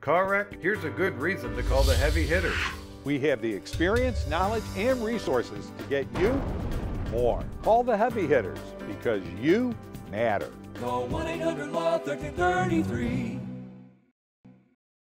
car wreck? Here's a good reason to call the heavy hitters. We have the experience, knowledge, and resources to get you more. Call the heavy hitters because you matter. Call 1-800-LAW 1333.